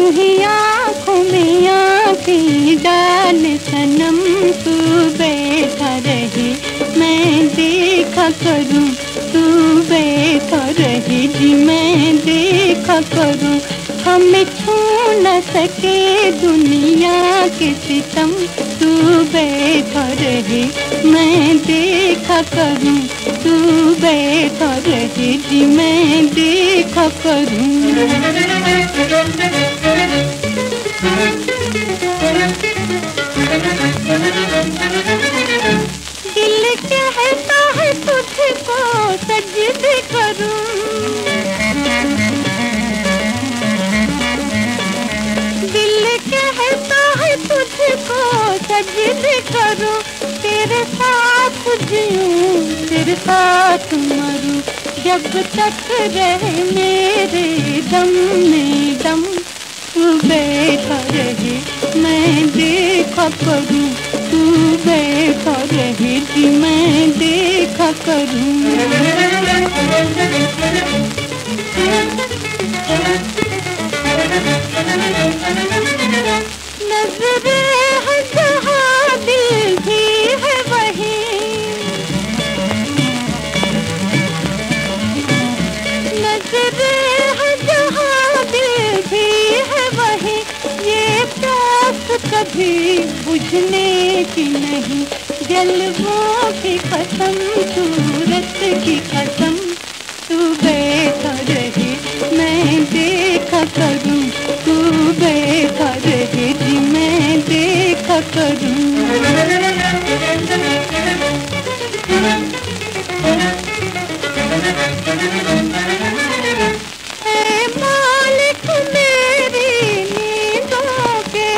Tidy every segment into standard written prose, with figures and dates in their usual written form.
यूं ही आँखों में आँखें डाल सनम तू बैठा रहे, मैं देखा करूं तू बैठा रहे जी, मैं देखा करूं। हमें छू न सके दुनिया के सितम, तू बैठा रहे, मैं देखा करूं तू बैठा रहे जी, मैं देखा करूं। दिल कहता है तुझको सजदे करूं, दिल कहता है तुझको सजदे करूं, तेरे साथ जीऊं तेरे साथ मरूं, जब तक रहे मेरे दम में दम, तू बैठा रहे, मैं देखा करूं तू बैठा रहे जी, मैं देखा करूं। नजरे है जहाँ दिल भी है वही, नजरे है जहाँ दिल भी है वही, ये प्यास कभी बुझने की नहीं, जलवों की कसम सूरत की कसम, तू बैठा रहे, मैं देखा करूं तू बैठा रहे जी, मैं देखा करूं। ऐ मालिक मेरी नींदों के,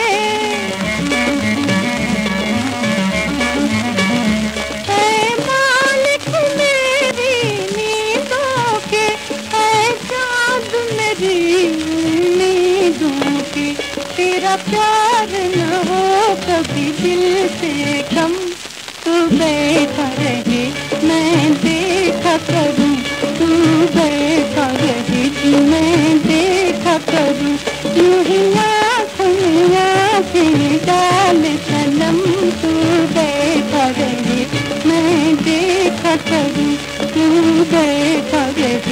ऐ मालिक मेरी नींदों के, ऐ चाँद मेरी उम्मीदों के, तेरा प्यार न हो कभी दिल से कम, तू बैठा रहे, मैं देखा करूं तू बैठा रहे जी, मैं देखा करूं। यूं ही आँखों में आँखें डाल सनम तू बैठा रहे, मैं देखा करूं तू बैठा रहे।